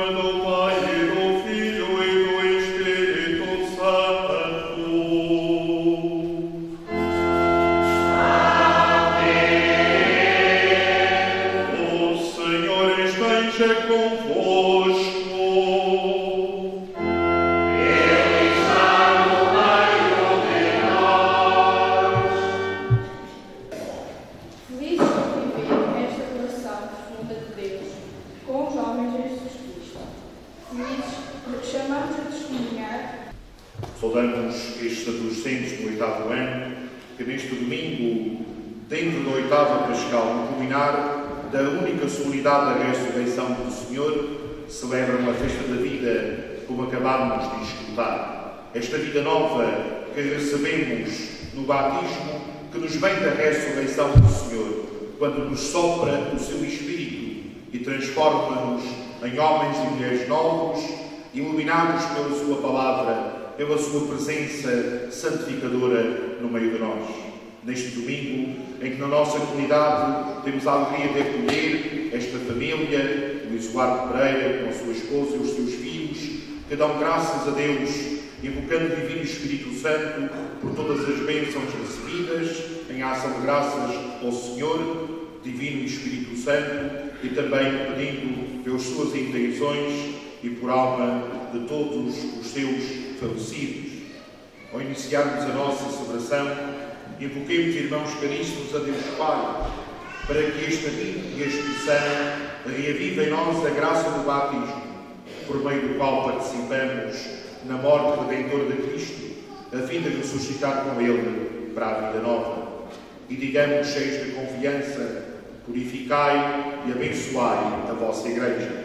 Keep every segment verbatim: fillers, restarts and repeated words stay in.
Saudamos estes adolescentes do oitavo ano, que neste domingo, dentro da oitava Pascal, no culminar da única solenidade da ressurreição do Senhor, celebram a festa da vida, como acabámos de escutar. Esta vida nova que recebemos no batismo, que nos vem da ressurreição do Senhor, quando nos sopra o seu Espírito e transforma-nos em homens e mulheres novos, iluminados pela sua palavra, pela sua presença santificadora no meio de nós. Neste domingo, em que na nossa comunidade temos a alegria de acolher esta família, Luís Eduardo Pereira, com a sua esposa e os seus filhos, que dão graças a Deus, invocando o Divino Espírito Santo por todas as bênçãos recebidas, em ação de graças ao Senhor, Divino Espírito Santo, e também pedindo pelas suas intenções e por alma de todos os seus falecidos. Ao iniciarmos a nossa celebração, invoquemos, irmãos caríssimos, a Deus Pai, para que esta vida e expressão reavive em nós a graça do batismo, por meio do qual participamos na morte redentora de Cristo, a fim de ressuscitar com Ele para a vida nova. E digamos, cheios de confiança, purificai e abençoai a vossa Igreja.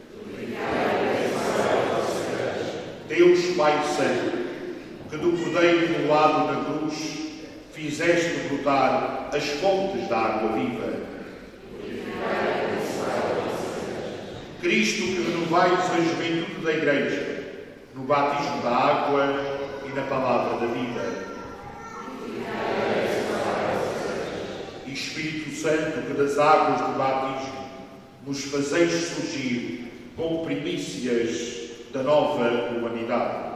Deus Pai Santo, que do Cordeiro imolado na cruz fizeste brotar as fontes da água viva. Cristo, que renovais a juventude da Igreja, no batismo da água e na palavra da vida. E Espírito Santo, que das águas do batismo nos fazeis surgir como primícias da nova humanidade.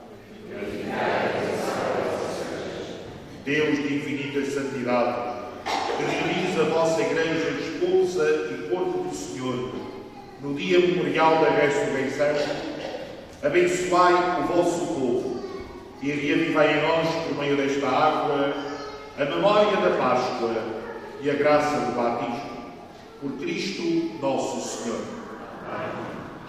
Deus de infinita santidade, que reunis a vossa Igreja, esposa e corpo do Senhor, no dia memorial da ressurreição, abençoai o vosso povo e reavivai em nós, por meio desta água, a memória da Páscoa e a graça do batismo. Por Cristo nosso Senhor. Amém.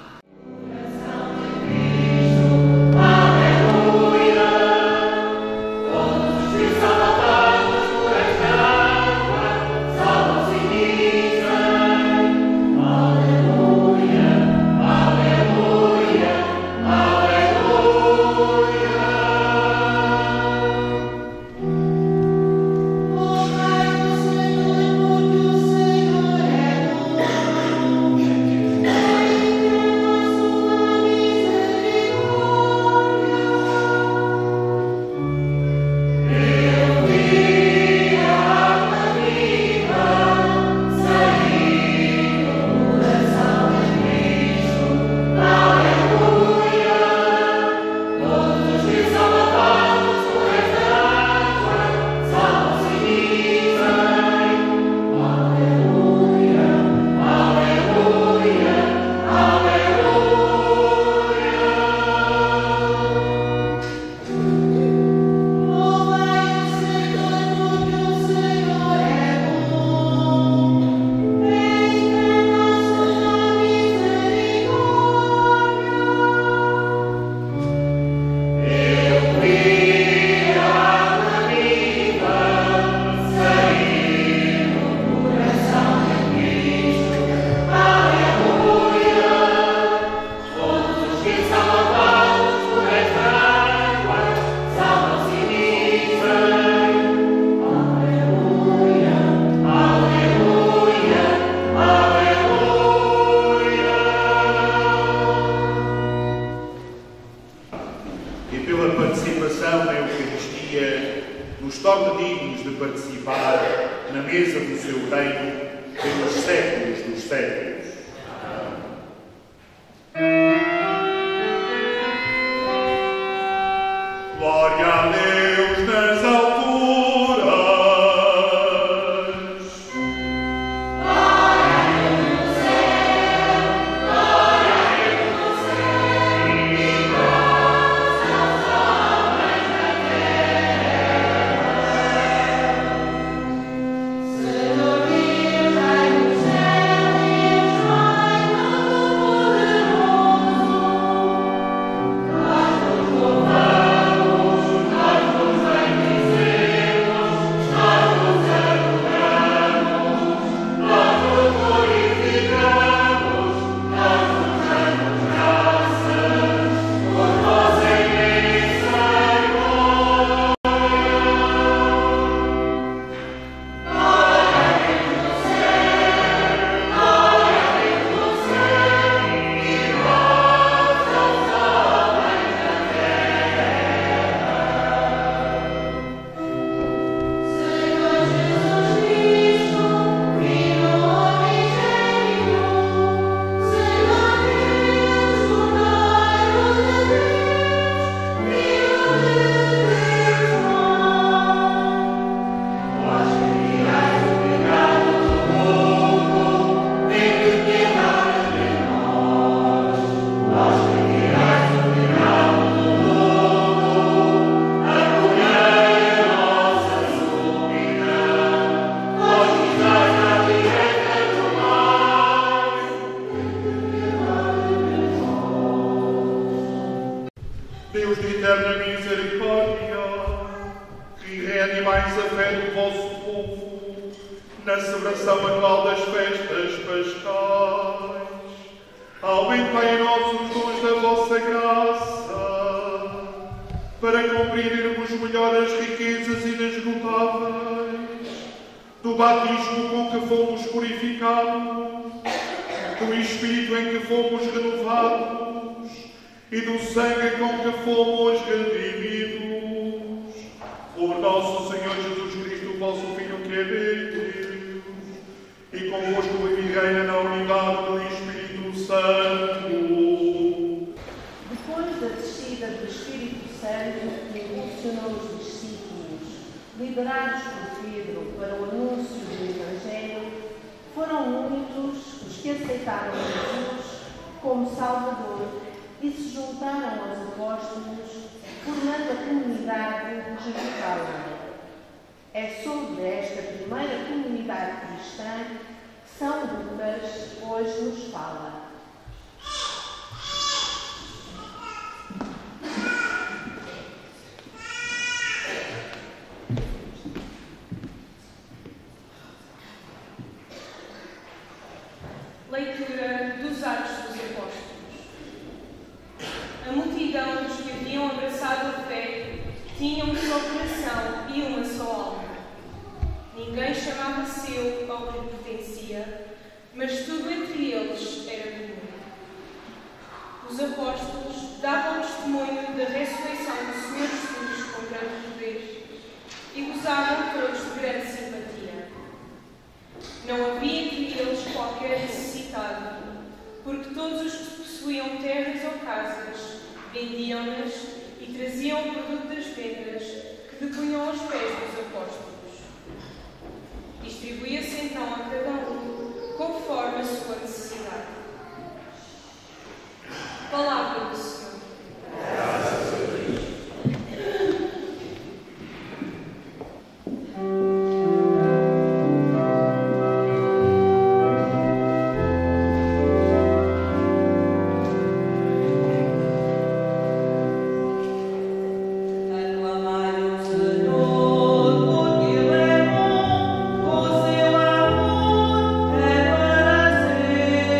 Nos torna dignos de participar na mesa do seu reino pelos séculos dos séculos. Amém. eterna misericórdia, e reanimais a fé do vosso povo na celebração anual das festas pascais. Aumentai em nós os dons da vossa graça, para compreendermos melhor as riquezas inesgotáveis do batismo com que fomos purificados, do Espírito em que fomos renovados e do sangue com que fomos redimidos. Por nosso Senhor Jesus Cristo, vosso Filho, que é Deus, e convosco vive e reina na unidade do Espírito Santo. Depois da descida do Espírito Santo, que impulsionou os discípulos, liderados por Pedro para o anúncio do Evangelho, foram muitos os que aceitaram Jesus como Salvador e se juntaram aos apóstolos, formando a comunidade Jerusalém. É sobre esta primeira comunidade cristã que São Lucas hoje nos fala. Leitura dos Atos dos Apóstolos. A multidão dos que haviam abraçado a fé tinha um só coração e uma só alma. Ninguém chamava seu ao que lhe pertencia, mas tudo entre eles era comum. Os apóstolos davam testemunho da ressurreição do Senhor Jesus com grande poder e gozavam todos de grande simpatia. Não havia entre eles qualquer necessitado, porque todos os que possuíam terras ou casas vendiam-nas e traziam o produto das vendas que depunham aos pés dos apóstolos. Distribuía-se então a cada um conforme a sua necessidade. Palavra do Senhor. Graças a Deus. Senhor, o seu amor é para sempre.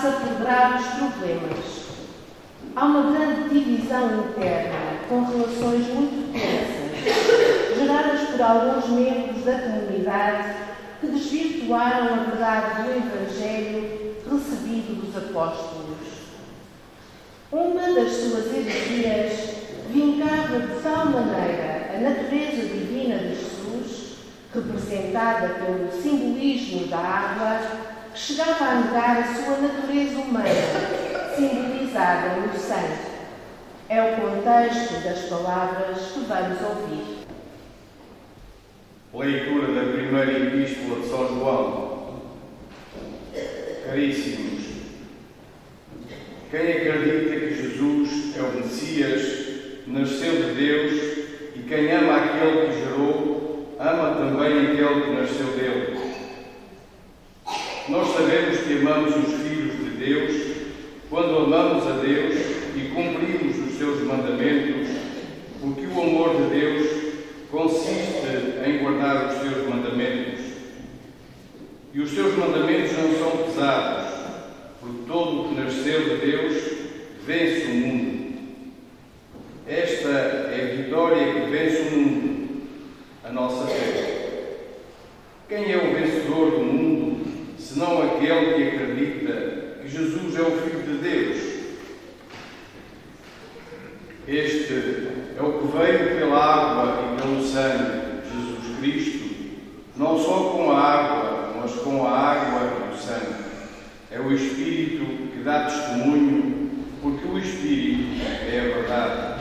passa por graves problemas. Há uma grande divisão interna, com relações muito tensas, geradas por alguns membros da comunidade que desvirtuaram a verdade do Evangelho recebido dos apóstolos. Uma das suas heresias vincava de tal maneira a natureza divina de Jesus, representada pelo simbolismo da água, que chegava a negar a sua natureza humana, simbolizada no sangue. É o contexto das palavras que vamos ouvir. Leitura da primeira epístola de São João. Caríssimos, quem acredita que Jesus é o Messias, nasceu de Deus, e quem ama aquele que gerou, ama também aquele que nasceu dele. Nós sabemos que amamos os filhos de Deus quando amamos a Deus e cumprimos os seus mandamentos, porque o amor de Deus consiste em guardar os seus mandamentos. E os seus mandamentos não são pesados, porque todo o que nasceu de Deus vence o mundo. Esta é a vitória que vence o mundo, a nossa fé. Quem é o vencedor do mundo, senão aquele que acredita que Jesus é o Filho de Deus? Este é o que veio pela água e pelo sangue, Jesus Cristo, não só com a água, mas com a água e o sangue. É o Espírito que dá testemunho, porque o Espírito é a verdade.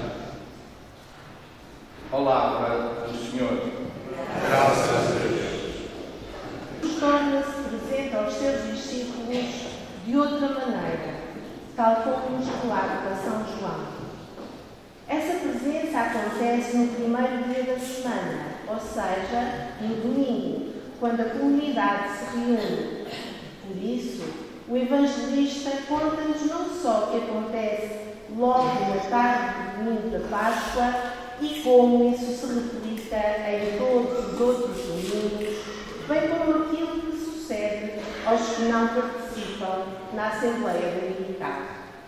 Palavra do Senhor. Graças a Deus. Jesus torna-se presente aos seus discípulos de outra maneira, tal como nos relata São João. Essa presença acontece no primeiro dia da semana, ou seja, no domingo, quando a comunidade se reúne. Por isso, o evangelista conta-nos não só o que acontece logo na tarde do domingo da Páscoa e como isso se replica em todos os outros domingos, bem como aquilo que sucede aos que não participam na Assembleia Dominical.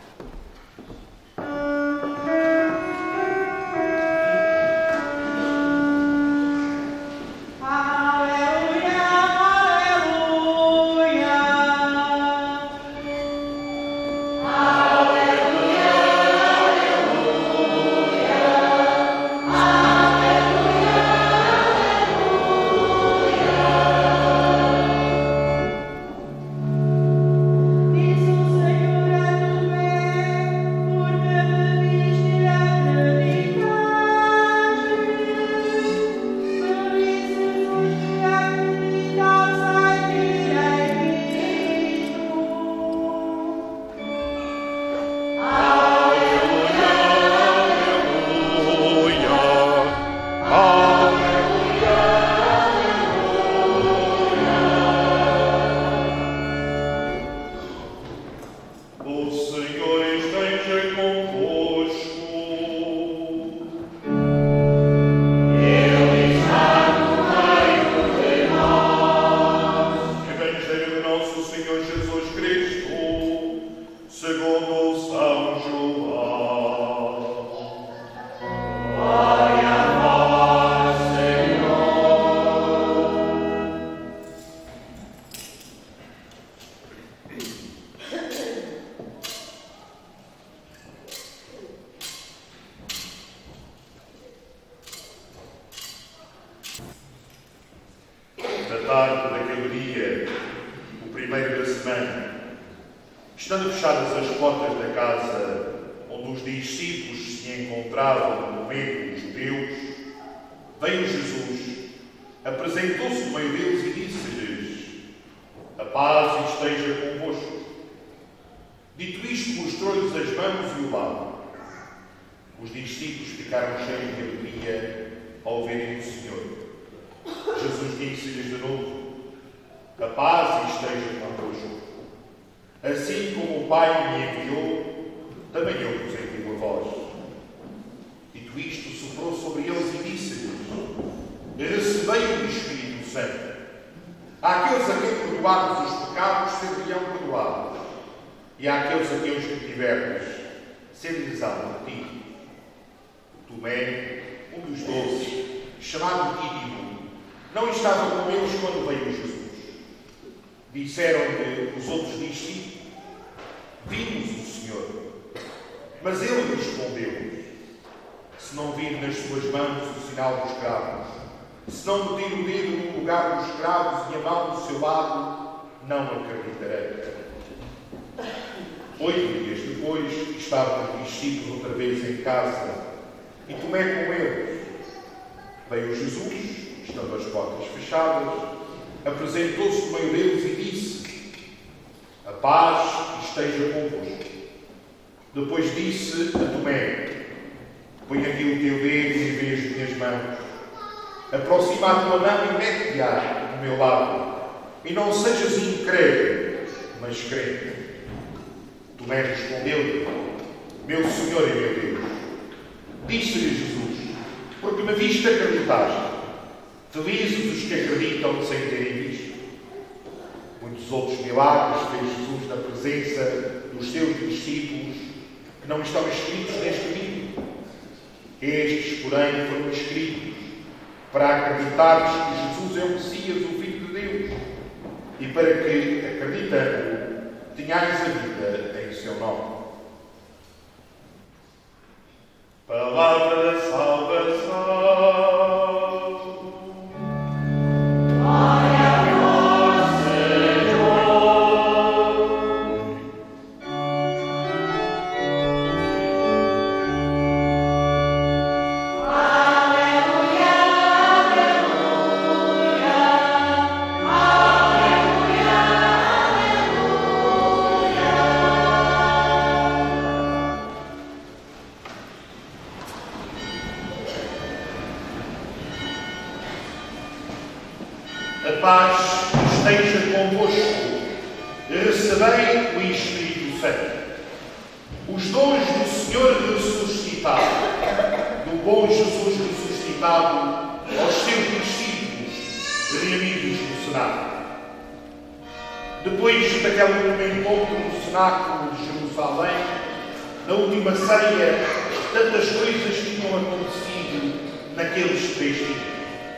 tarde daquele dia, o primeiro da semana, estando fechadas as portas da casa onde os discípulos se encontravam no momento dos judeus, veio Jesus, apresentou-se no meio deles e disse-lhes: a paz esteja convosco. Dito isto, mostrou-lhes as mãos e o lado. Os discípulos ficaram cheios de alegria ao verem o Senhor. Jesus disse-lhes de novo: a paz esteja convosco. Assim como o Pai me enviou, também eu vos envio a vós. Dito isto, soprou sobre eles e disse-lhes: recebei o Espírito Santo. Àqueles a quem perdoados os pecados, ser-lhe-ão perdoados. E àqueles a quem os tiveres, ser-lhes-ão por ti. Tomé, um dos doze, chamado Dídimo, não estava com eles quando veio Jesus. Disseram-lhe os outros discípulos: vimos o Senhor. Mas ele respondeu: se não vir nas suas mãos o sinal dos cravos, se não meter o dedo no lugar dos cravos e a mão do seu lado, não acreditarei. Oito dias depois, estavam os discípulos outra vez em casa e Tomé com eles. Veio Jesus, estando as portas fechadas, apresentou-se no meio deles e disse: a paz esteja convosco. Depois disse a Tomé: põe aqui o teu dedo em vez de minhas mãos. Aproxima a tua mão e mete-a do meu lado. E não sejas incrédulo, mas crente. Tomé respondeu-lhe: meu Senhor e meu Deus. Disse-lhe Jesus: porque me viste acreditaste. Felizes os que acreditam sem terem visto. Muitos outros milagres fez Jesus na presença dos seus discípulos, que não estão escritos neste livro. Estes, porém, foram escritos para acreditares que Jesus é o Messias, o Filho de Deus, e para que, acreditando, tenhais a vida em seu nome. Palavra da salvação. A paz esteja convosco. Recebei o Espírito Santo. Os dons do Senhor ressuscitado, do bom Jesus ressuscitado, aos seus discípulos reunidos no cenáculo. Depois daquele último encontro no cenáculo de Jerusalém, na última ceia, tantas coisas tinham acontecido naqueles três dias.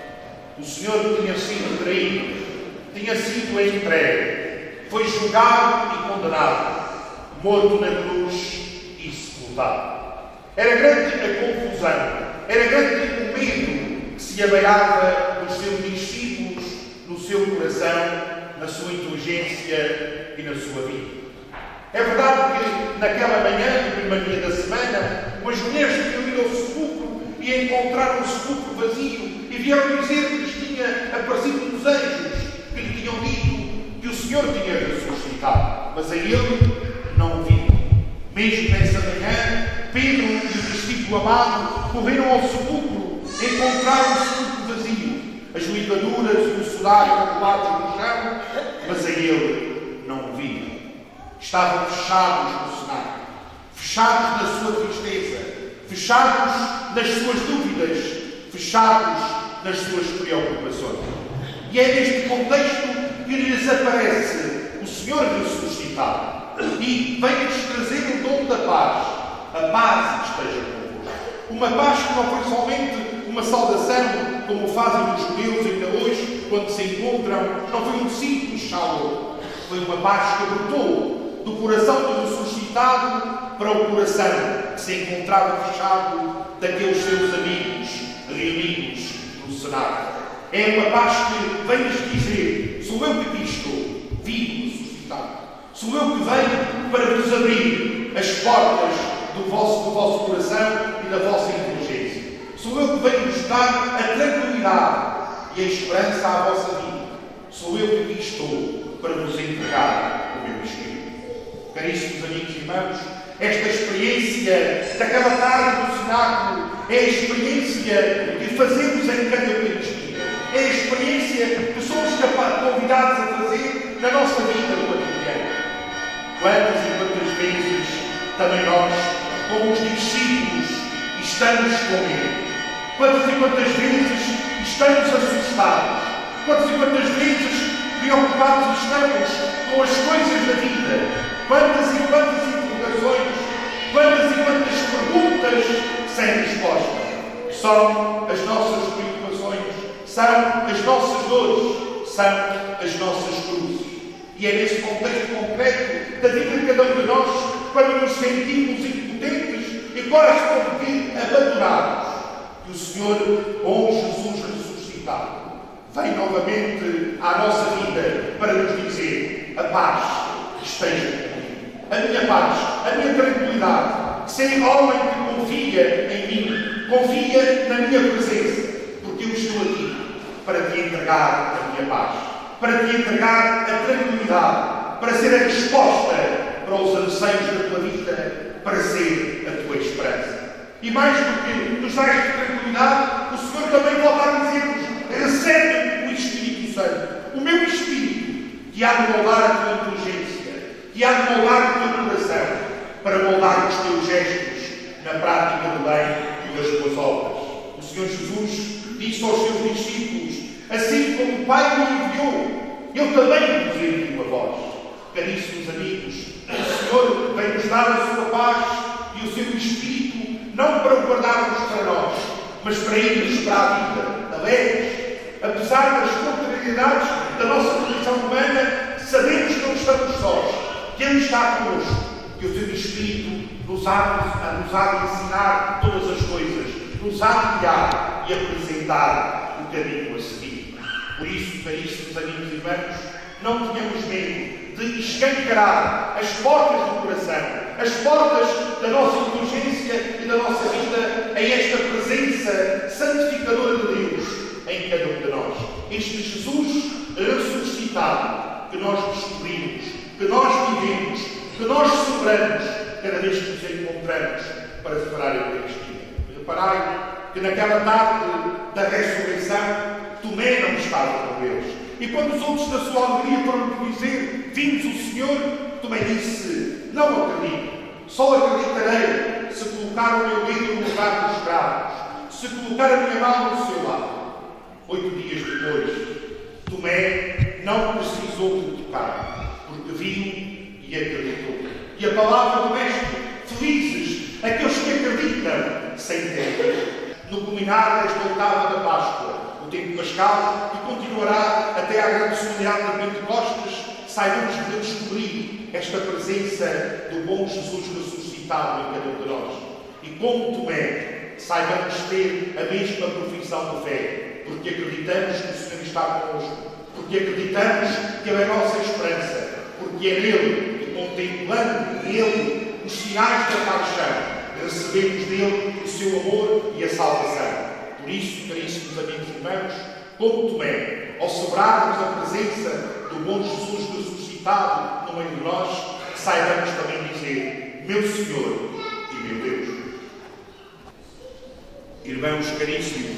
O Senhor tinha sido traído, tinha sido entregue, foi julgado e condenado, morto na cruz e sepultado. Era grande a confusão, era grande o medo que se abeirava dos seus discípulos, no seu coração, na sua inteligência e na sua vida. É verdade que naquela manhã, no primeiro dia da semana, umas mulheres tinham ido ao sepulcro e encontraram o sepulcro vazio e vieram dizer que lhes tinha aparecido uns anjos que lhe tinham dito que o Senhor tinha ressuscitado. Mas a ele não o viram. Mesmo nessa manhã, Pedro e o discípulo amado correram ao sepulcro, encontraram o sepulcro vazio, as ligaduras e o sudário acumulados no chão, mas a ele não o viram. Estavam fechados no cenário, fechados na sua tristeza, fechados nas suas dúvidas, fechados nas suas preocupações. E é neste contexto que lhes aparece o Senhor ressuscitado e vem-lhes trazer o dom da paz. A paz esteja convosco. Uma paz que não foi somente uma saudação, como fazem os judeus ainda hoje, quando se encontram, não foi um simples shalom. Foi uma paz que brotou do coração do ressuscitado para o coração que se encontrava fechado daqueles seus amigos reunidos no cenáculo. É uma paz que vem-lhes dizer: sou eu que aqui estou, vivo, ressuscitado. Sou eu que venho para vos abrir as portas do vosso, do vosso coração e da vossa inteligência. Sou eu que venho vos dar a tranquilidade e a esperança à vossa vida. Sou eu que aqui estou para vos entregar o meu Espírito. Caríssimos amigos e irmãos, esta experiência daquela tarde do cenáculo é a experiência que fazemos em cada Eucaristia. É a experiência que somos convidados a fazer na nossa vida cotidiana. Quantas e quantas vezes também nós, como os discípulos, estamos com Ele? Quantas e quantas vezes estamos assustados? Quantas e quantas vezes preocupados estamos com as coisas da vida? quantas e quantas interrogações, quantas e quantas perguntas sem resposta. São as nossas preocupações, são as nossas dores, são as nossas cruzes. E é nesse contexto concreto da vida de cada um de nós, quando nos sentimos impotentes e quase como que abandonados, que o Senhor, bom Jesus ressuscitado, vem novamente à nossa vida para nos dizer: a paz esteja comigo, a minha paz, a minha tranquilidade. Ser homem que confia em mim, confia na minha presença, porque eu estou aqui para te entregar a minha paz, para te entregar a tranquilidade, para ser a resposta para os anseios da tua vida, para ser a tua esperança. E mais do que nos dar esta tranquilidade, o Senhor também volta a dizer-nos: recebe o Espírito Santo, o meu Espírito, que há de moldar a tua inteligência, que há de moldar o teu coração, para moldar os teus gestos na prática do bem e das boas obras. O Senhor Jesus disse aos seus discípulos: assim como o Pai me enviou, eu também vos envio a vós. Caríssimos amigos, o Senhor vem-nos dar a sua paz e o seu Espírito, não para o guardarmos para nós, mas para irmos para a vida, alegres. Apesar das contrariedades da nossa condição humana, sabemos que não estamos sós, que Ele está connosco, que o seu Espírito nos há, nos há de ensinar todas as coisas, nos há de guiar e apresentar o caminho a seguir. Por isso, caríssimos amigos e irmãos, não tenhamos medo de escancarar as portas do coração, as portas da nossa inteligência e da nossa vida a esta presença santificadora de Deus em cada um de nós. Este Jesus ressuscitado que nós descobrimos, que nós vivemos, que nós celebramos cada vez que nos encontramos para celebrar a Eucaristia. Reparai que naquela tarde da ressurreição, Tomé não estava com eles. E quando os outros, da sua alegria, foram dizer: vimos o Senhor, Tomé disse: não acredito, só acreditarei se colocar o meu dedo no lugar dos cravos, se colocar a minha mão no seu lado. Oito dias depois, Tomé não precisou de tocar, porque viu e acreditou. E a palavra do Mestre: felizes aqueles que acreditam sem ter. No culminar desta oitava da Páscoa, o tempo pascal, que continuará até à grande solenidade de Pentecostes, saibamos de descobrir esta presença do bom Jesus ressuscitado em cada um de nós. E como Tomé, saibamos ter a mesma profissão de fé, porque acreditamos que o Senhor está connosco, porque acreditamos que Ele é a nossa esperança, porque é nele, e contemplando nele os sinais da paixão, recebemos dele o seu amor e a salvação. Por isso, caríssimos amigos e irmãos, como Tomé, ao celebrarmos a presença do bom Jesus ressuscitado no meio de nós, saibamos também dizer: meu Senhor e meu Deus. Irmãos caríssimos,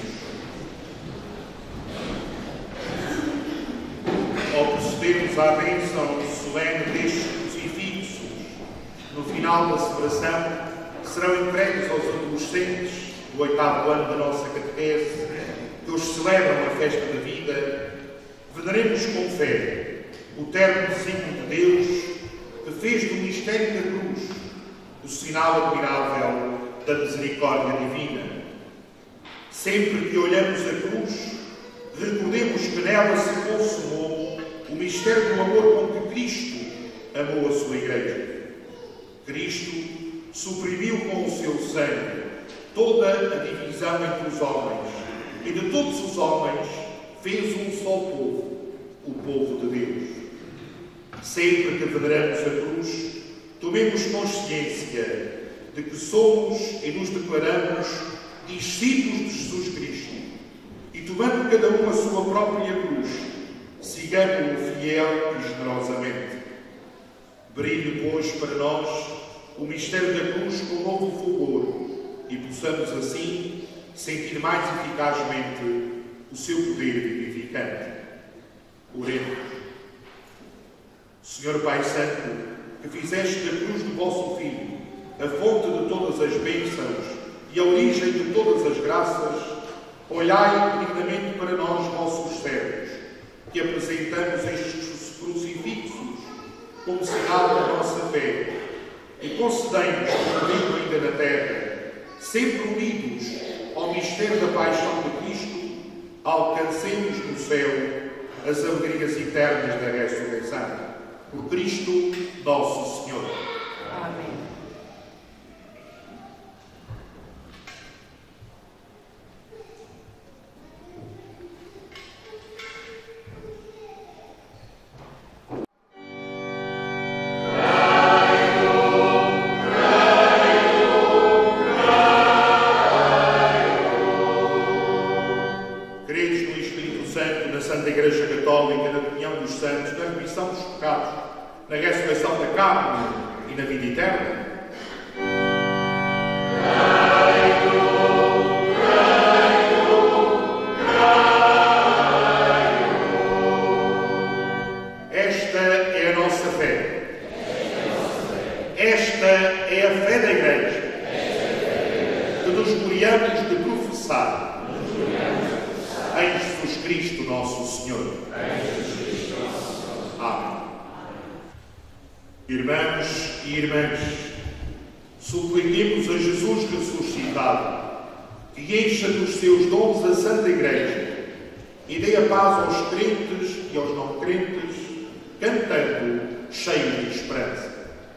ao procedermos à bênção solene destes crucifixos, no final da celebração, serão entregues aos adolescentes do oitavo ano da nossa catequese, que hoje celebram a festa da vida. Veneremos com fé o terno signo de Deus, que fez do mistério da cruz o sinal admirável da misericórdia divina. Sempre que olhamos a cruz, recordemos que nela se consumou o mistério do amor com que Cristo amou a sua Igreja. Cristo suprimiu com o seu sangue toda a divisão entre os homens, e de todos os homens fez um só povo, o povo de Deus. Sempre que veneramos a cruz, tomemos consciência de que somos e nos declaramos discípulos de Jesus Cristo, e tomando cada um a sua própria cruz, sigamos-o fiel e generosamente. Brilhe, pois, para nós o mistério da cruz com novo fulgor, e possamos assim sentir mais eficazmente o seu poder vivificante. Oremos. Senhor Pai Santo, que fizeste da cruz do vosso Filho a fonte de todas as bênçãos e a origem de todas as graças, olhai benignamente para nós, vossos servos, que apresentamos estes crucifixos como sinal da nossa fé, e concedei-nos, vivendo ainda na terra, sempre unidos ao mistério da paixão de Cristo, alcancemos no céu as alegrias eternas da ressurreição. Por Cristo nosso Senhor. Amém. Na ressurreição da carne e na vida eterna. Esta é a nossa fé. Esta é a fé da Igreja, que nos gloriamos de professar em Jesus Cristo nosso Senhor. Amém. Irmãos e irmãs, supliquemos a Jesus ressuscitado, que encha dos seus dons a Santa Igreja e dê a paz aos crentes e aos não crentes, cantando cheios de esperança.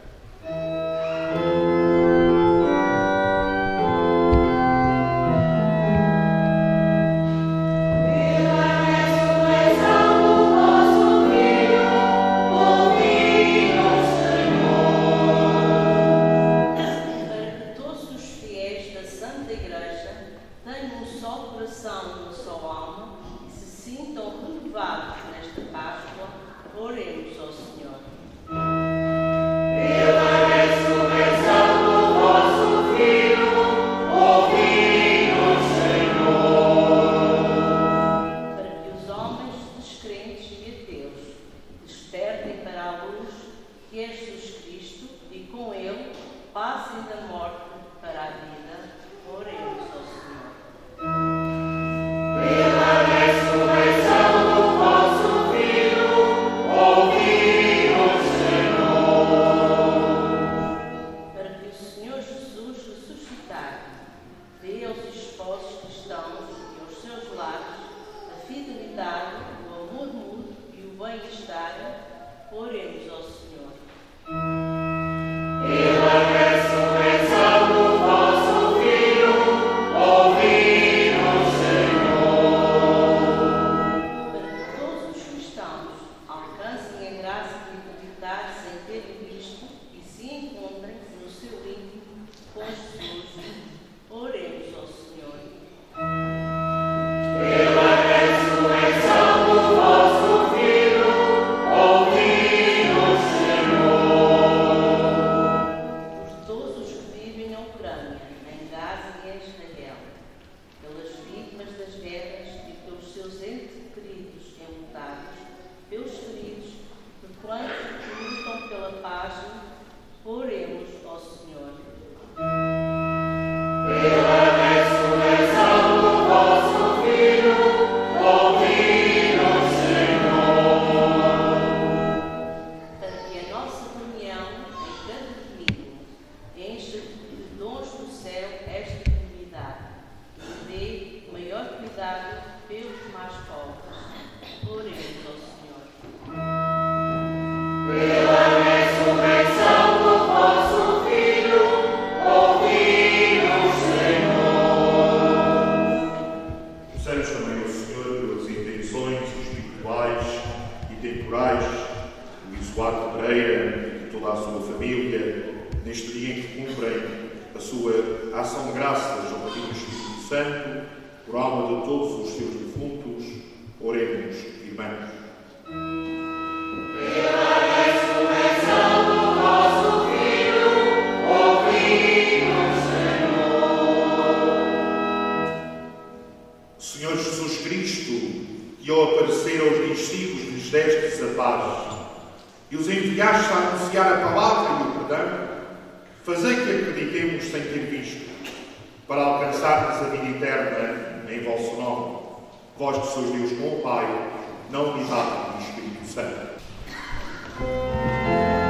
Vós que sois Deus com o Pai, na unidade do Espírito Santo.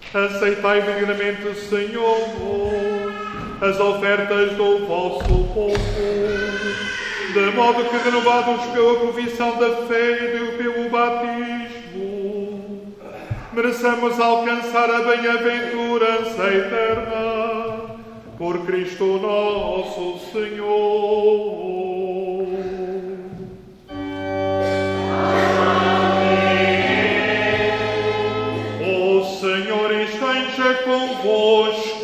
Aceitai dignamente, Senhor, as ofertas do vosso povo, de modo que, renovados pela confissão da fé e pelo batismo, mereçamos alcançar a bem-aventurança eterna, por Cristo nosso Senhor. O Senhor esteja convosco.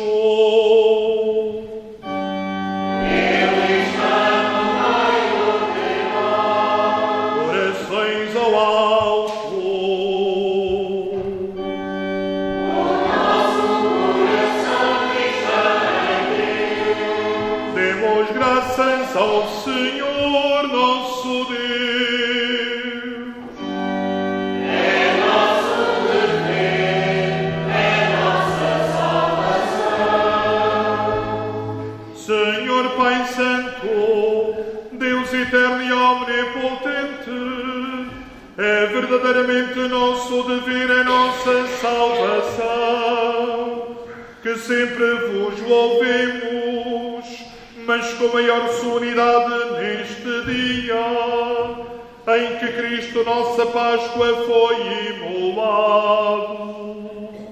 Ele está no meio de nós. Corações ao alto. O nosso coração está em Deus. Demos graças ao Senhor nosso Deus. Pai Santo, Deus eterno e omnipotente, é verdadeiramente nosso dever e nossa salvação, que sempre vos louvemos, mas com maior solenidade neste dia, em que Cristo, nossa Páscoa, foi imolado.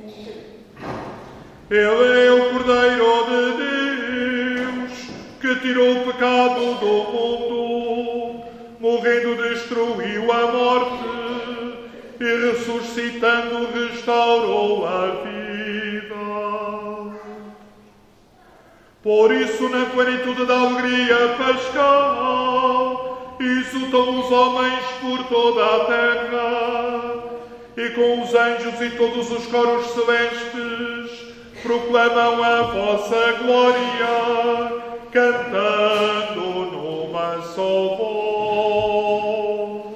Ele é o Cordeiro de Deus, que tirou o pecado do mundo, morrendo destruiu a morte e ressuscitando restaurou a vida. Por isso, na plenitude da alegria pascal, exultam os homens por toda a terra, e com os anjos e todos os coros celestes proclamam a vossa glória, cantando numa só voz.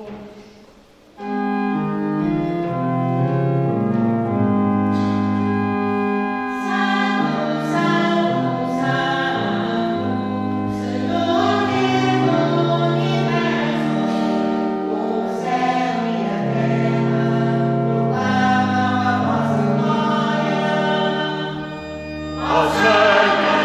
Santo, Santo, Santo, Senhor do universo, o céu e a terra proclamam a vossa glória. Ó Senhor,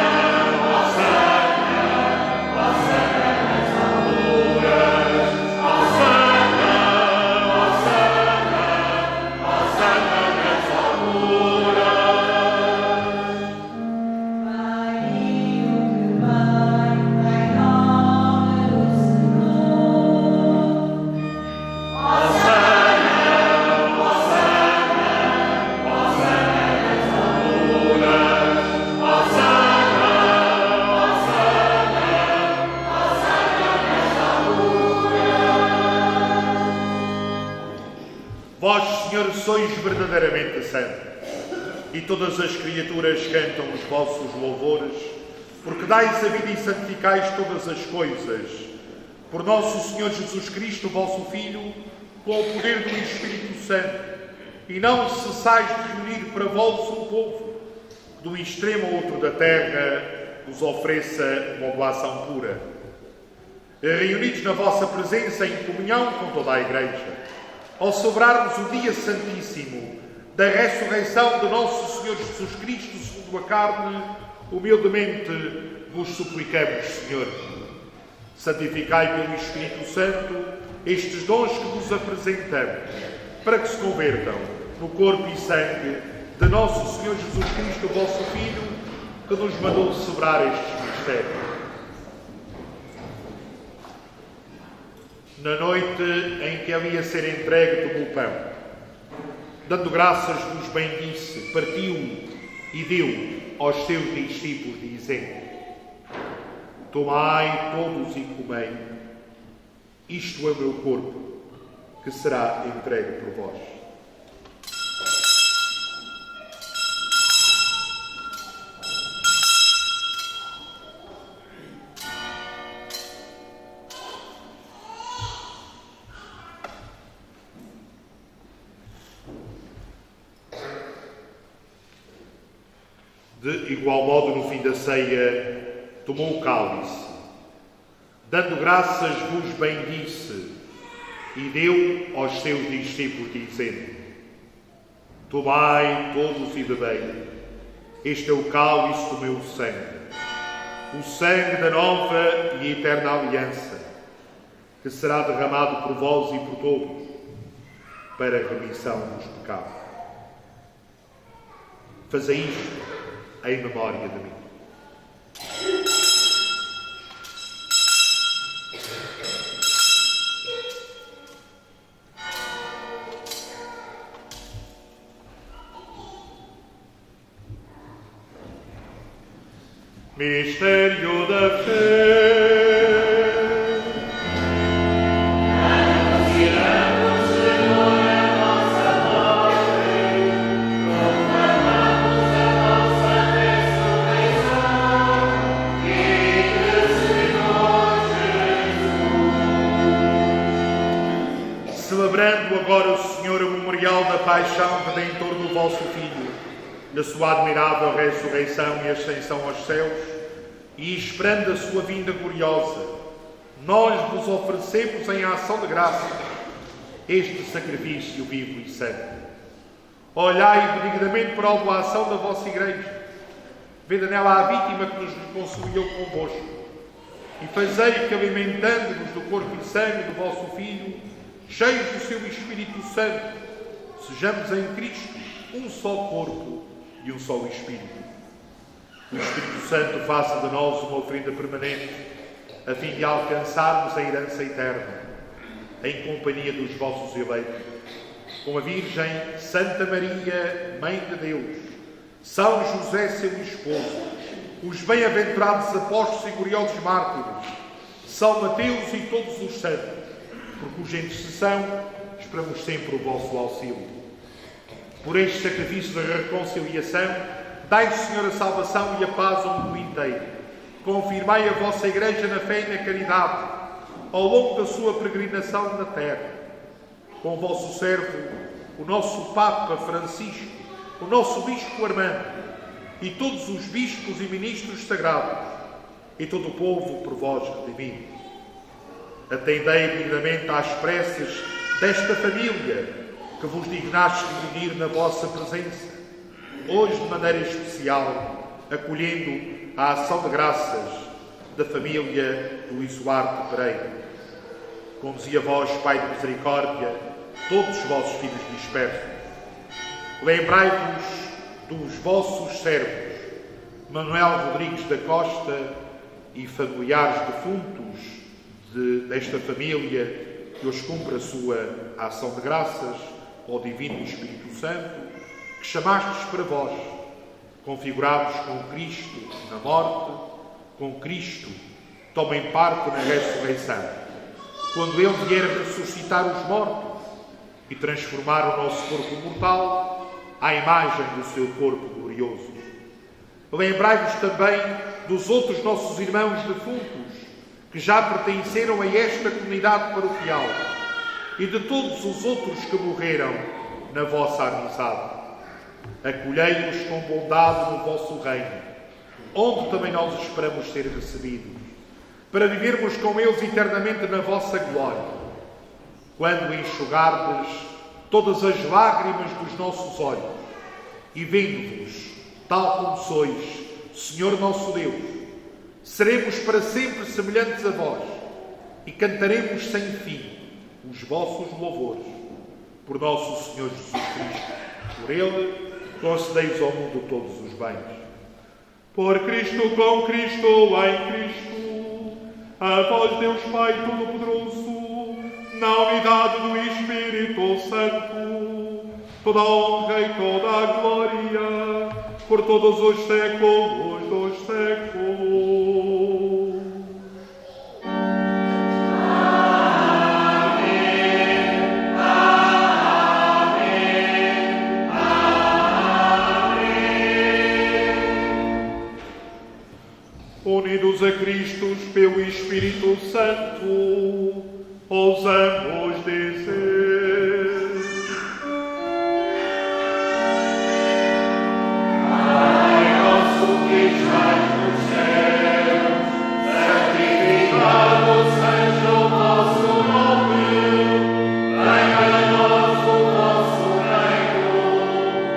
Vós, Senhor, sois verdadeiramente santo, e todas as criaturas cantam os vossos louvores, porque dais a vida e santificais todas as coisas. Por nosso Senhor Jesus Cristo, vosso Filho, com o poder do Espírito Santo, e não cessais de reunir para vós o povo, que do extremo ao outro da terra vos ofereça uma oblação pura. Reunidos na vossa presença em comunhão com toda a Igreja, ao celebrarmos o dia santíssimo da ressurreição de nosso Senhor Jesus Cristo segundo a carne, humildemente vos suplicamos, Senhor, santificai pelo Espírito Santo estes dons que vos apresentamos, para que se convertam no corpo e sangue de nosso Senhor Jesus Cristo, vosso Filho, que nos mandou celebrar estes mistérios. Na noite em que havia a ser entregue, tomou o pão. Dando graças, vos bendisse, partiu e deu aos seus discípulos, dizendo: tomai todos e comei, isto é o meu corpo, que será entregue por vós. De igual modo, no fim da ceia, tomou o cálice, dando graças, vos bendisse e deu aos seus discípulos, dizendo: Tomai todos e bebei. Este é o cálice do meu sangue, o sangue da nova e eterna aliança, que será derramado por vós e por todos, para a remissão dos pecados. Fazei isto em memória de mim. Mistério da fé. Anunciamos, Senhor, a nossa morte, proclamamos a nossa ressurreição e do Senhor Jesus. Celebrando agora, Senhor, o memorial da paixão redentor do vosso Filho, da sua admirável ressurreição e ascensão aos céus, e esperando a sua vinda gloriosa, nós vos oferecemos em ação de graça este sacrifício vivo e santo. Olhai benignamente para a oblação da vossa Igreja, vede nela a vítima que nos reconciliou convosco, e fazei que, alimentando-nos do corpo e sangue do vosso Filho, cheios do seu Espírito Santo, sejamos em Cristo um só corpo e um só Espírito. O Espírito Santo faça de nós uma oferenda permanente, a fim de alcançarmos a herança eterna, em companhia dos vossos eleitos, com a Virgem Santa Maria, Mãe de Deus, São José, seu esposo, os bem-aventurados apóstolos e gloriosos mártires, São Mateus e todos os santos, por cuja intercessão esperamos sempre o vosso auxílio. Por este sacrifício de reconciliação, dai, Senhor, a salvação e a paz ao mundo inteiro. Confirmai a vossa Igreja na fé e na caridade, ao longo da sua peregrinação na terra. Com o vosso servo, o nosso Papa Francisco, o nosso Bispo Armando, e todos os bispos e ministros sagrados, e todo o povo por vós redimido. Atendei dignamente às preces desta família, que vos dignaste reunir na vossa presença, hoje de maneira especial, acolhendo a ação de graças da família do Luís Duarte Pereira. Conduzi a vós, Pai de misericórdia, todos os vossos filhos dispersos. Lembrai-vos dos vossos servos, Manuel Rodrigues da Costa e familiares defuntos de, desta família, que hoje cumpre a sua ação de graças ao Divino Espírito Santo, que chamastes para vós, configurados com Cristo na morte, com Cristo tomem parte na ressurreição, quando Ele vier ressuscitar os mortos e transformar o nosso corpo mortal à imagem do seu corpo glorioso. Lembrai-vos também dos outros nossos irmãos defuntos, que já pertenceram a esta comunidade paroquial, e de todos os outros que morreram na vossa amizade. Acolhei-os com bondade no vosso reino, onde também nós esperamos ser recebidos, para vivermos com eles eternamente na vossa glória, quando enxugardes todas as lágrimas dos nossos olhos, e vendo-vos, tal como sois, Senhor nosso Deus, seremos para sempre semelhantes a vós, e cantaremos sem fim os vossos louvores. Por nosso Senhor Jesus Cristo, por Ele, concedeis ao mundo todos os bens. Por Cristo, com Cristo, em Cristo, a vós, Deus Pai Todo-Poderoso, na unidade do Espírito Santo, toda a honra e toda a glória, por todos os séculos dos séculos. Unidos a Cristo pelo Espírito Santo, ousamos dizer: Pai nosso que estás nos céus, santificado seja o vosso nome, venha a nós o vosso reino,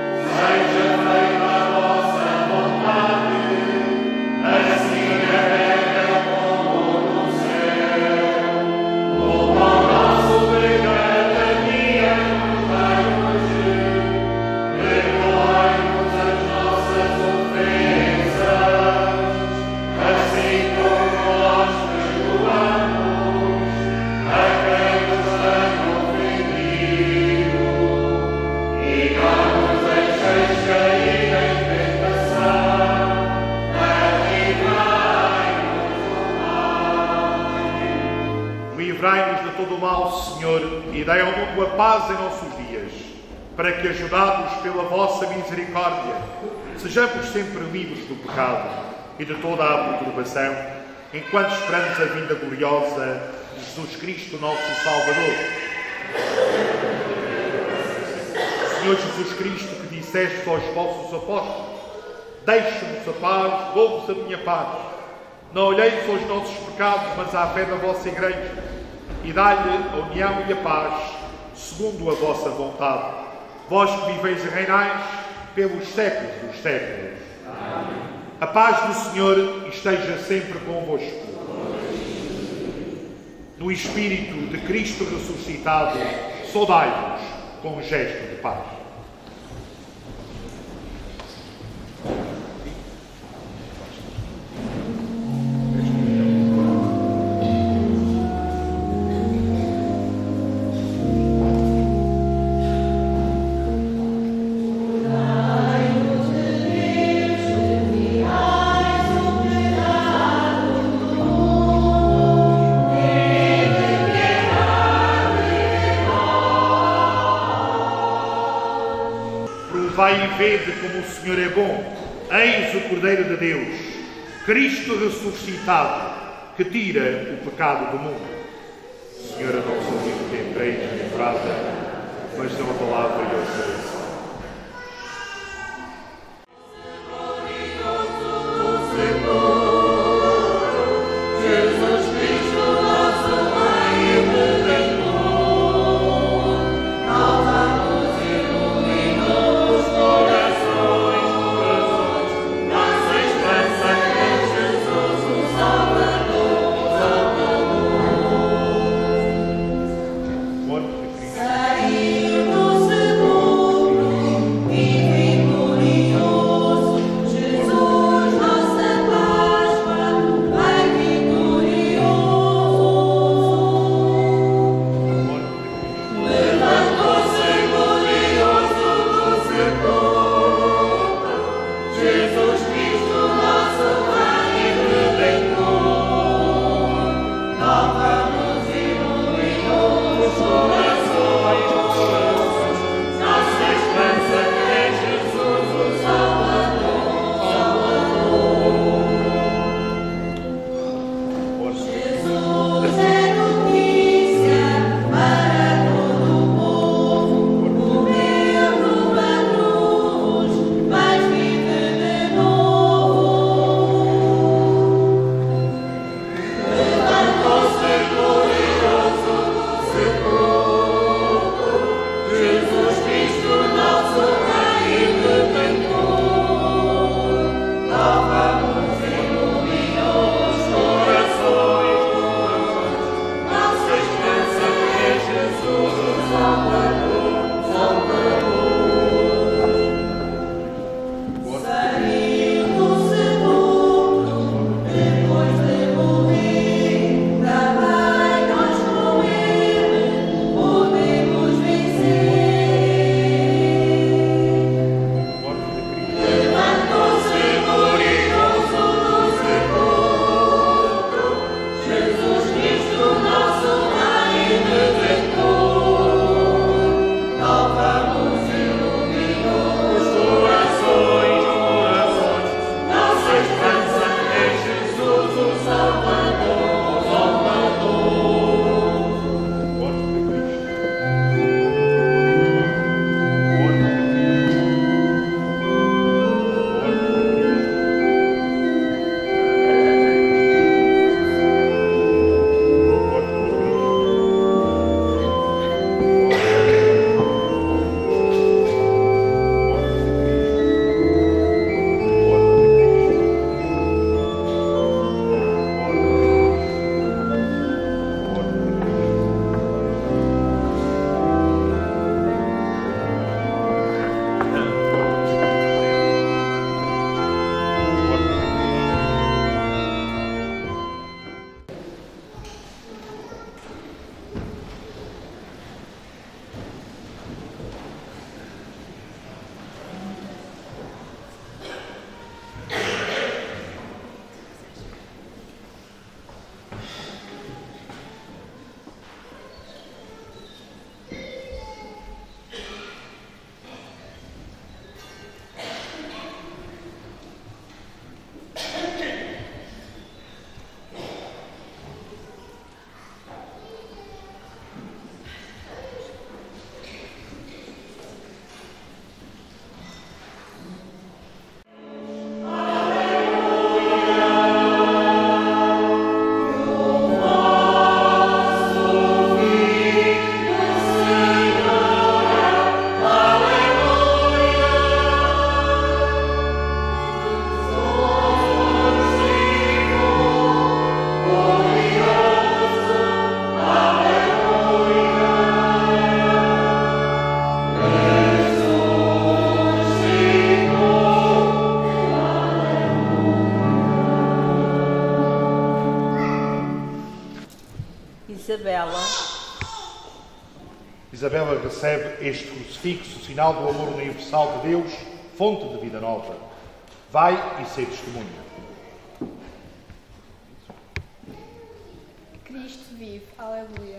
Livrai-nos de todo o mal, Senhor, e dai ao mundo a paz em nossos dias, para que, ajudados pela vossa misericórdia, sejamos sempre livres do pecado e de toda a perturbação, enquanto esperamos a vinda gloriosa de Jesus Cristo, nosso Salvador. Senhor Jesus Cristo, que disseste aos vossos apóstolos: deixe-nos a paz, dou-vos a minha paz. Não olheis aos nossos pecados, mas à fé da vossa Igreja, e dai-lhe a união e a paz, segundo a vossa vontade. Vós que viveis e reinais pelos séculos dos séculos. Amém. A paz do Senhor esteja sempre convosco. No Espírito de Cristo ressuscitado, saudai-vos com um gesto de paz. Vai e vede como o Senhor é bom. Eis o Cordeiro de Deus, Cristo ressuscitado, que tira o pecado do mundo. Senhora, não sou digno que entreis na minha casa, mas dê uma palavra e eu serei. Saiu do sepulcro. Isabela. Isabela recebe este crucifixo, sinal do amor universal de Deus, fonte de vida nova. Vai e sê testemunha. Cristo vive, aleluia.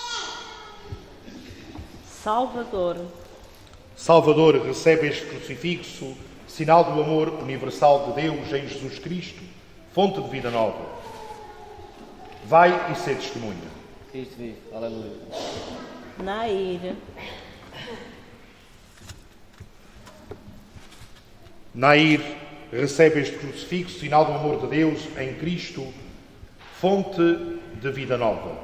Salvador. Salvador recebe este crucifixo, sinal do amor universal de Deus em Jesus Cristo, fonte de vida nova. Vai e sê testemunha. Cristo vive, aleluia. Nair. Nair recebe este crucifixo, sinal do amor de Deus em Cristo, fonte de vida nova.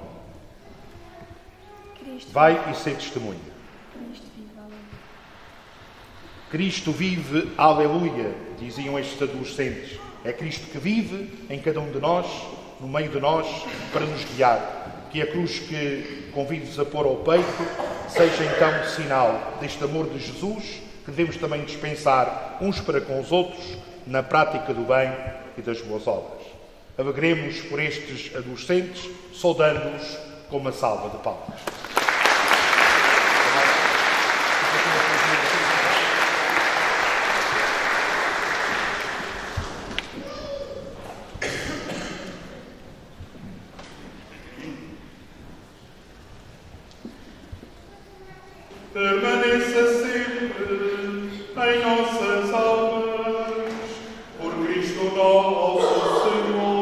Cristo Vai e sê testemunha. Cristo vive, aleluia. Cristo vive, aleluia, diziam estes adolescentes. É Cristo que vive em cada um de nós, no meio de nós, para nos guiar. Que a cruz que convido-vos a pôr ao peito seja então sinal deste amor de Jesus, que devemos também dispensar uns para com os outros na prática do bem e das boas obras. Alegremos por estes adolescentes, saudando-os com uma salva de palmas. Permaneça sempre em nossas almas, por Cristo nosso Senhor.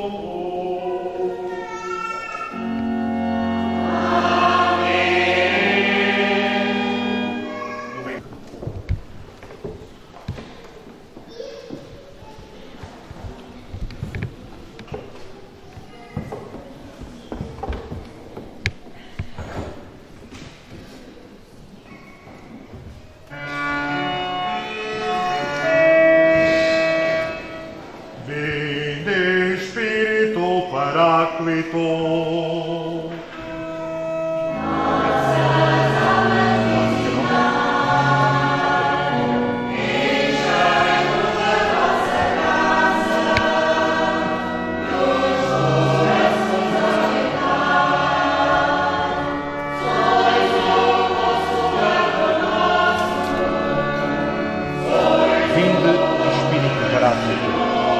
Vinde Espírito Paráclito. Vinde, Espírito Paráclito.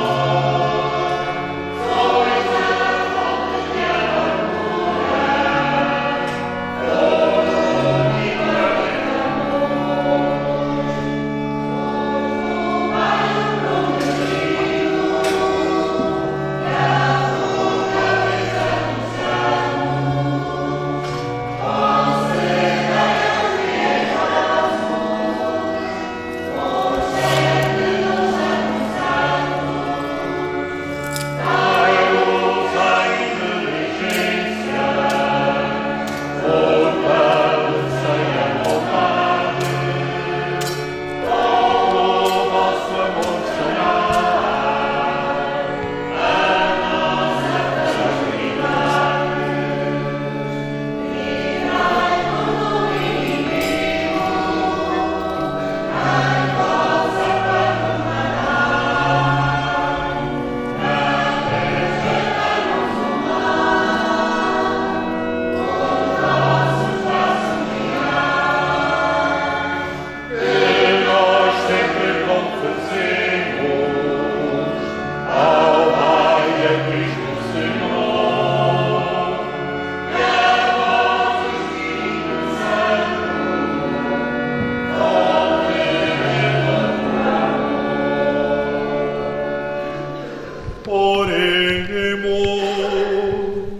Oremos.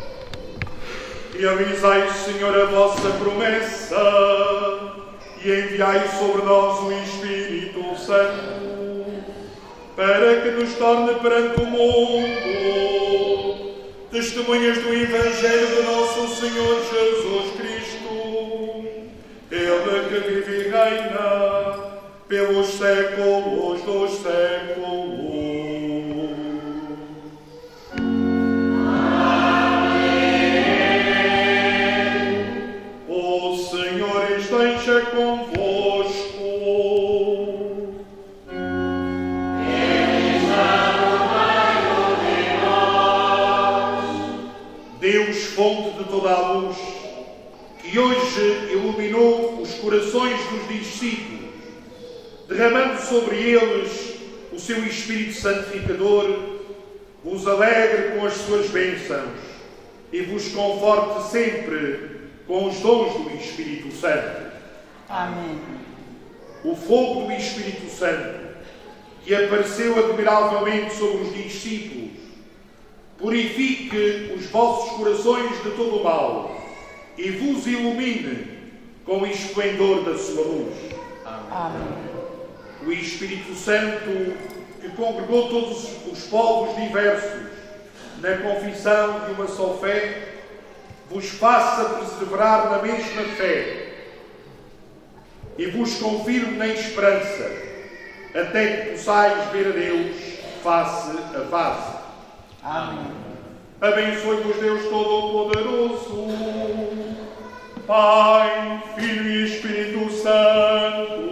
Realizai, Senhor, a vossa promessa e enviai sobre nós o Espírito Santo, para que nos torne perante o mundo testemunhas do Evangelho de nosso Senhor Jesus Cristo, Ele que vive e reina pelos séculos dos séculos. O Senhor esteja convosco. Deus, fonte de toda a à luz, que hoje iluminou os corações dos discípulos, derramando sobre eles o seu Espírito Santificador, vos alegre com as suas bênçãos e vos conforte sempre com os dons do Espírito Santo. Amém. O fogo do Espírito Santo, que apareceu admiravelmente sobre os discípulos, purifique os vossos corações de todo o mal e vos ilumine com o esplendor da sua luz. Amém. O Espírito Santo, que congregou todos os povos diversos na confissão de uma só fé, vos faça perseverar na mesma fé e vos confirme na esperança, até que possais ver a Deus face a face. Amém. Abençoe-vos Deus Todo-Poderoso, Pai, Filho e Espírito Santo.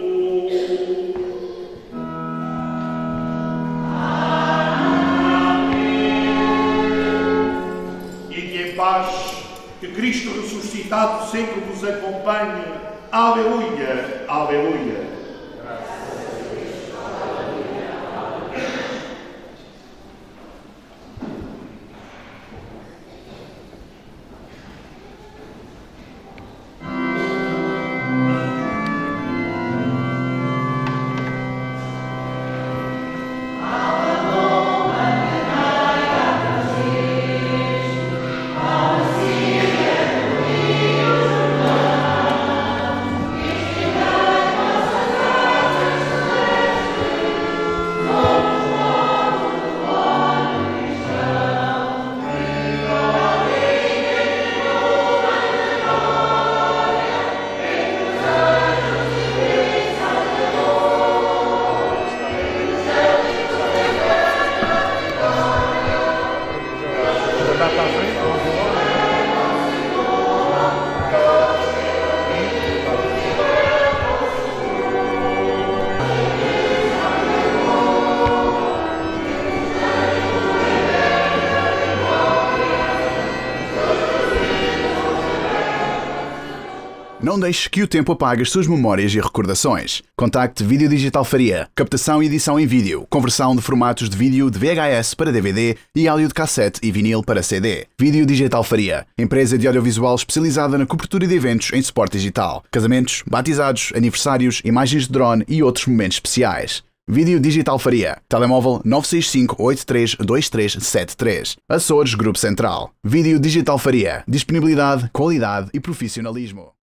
Paz, que Cristo ressuscitado sempre vos acompanhe. Aleluia, aleluia. Não deixe que o tempo apague as suas memórias e recordações. Contacte Vídeo Digital Faria. Captação e edição em vídeo. Conversão de formatos de vídeo de V H S para D V D e áudio de cassete e vinil para C D. Vídeo Digital Faria. Empresa de audiovisual especializada na cobertura de eventos em suporte digital. Casamentos, batizados, aniversários, imagens de drone e outros momentos especiais. Vídeo Digital Faria. Telemóvel nove seis cinco oito três dois três sete três. Açores Grupo Central. Vídeo Digital Faria. Disponibilidade, qualidade e profissionalismo.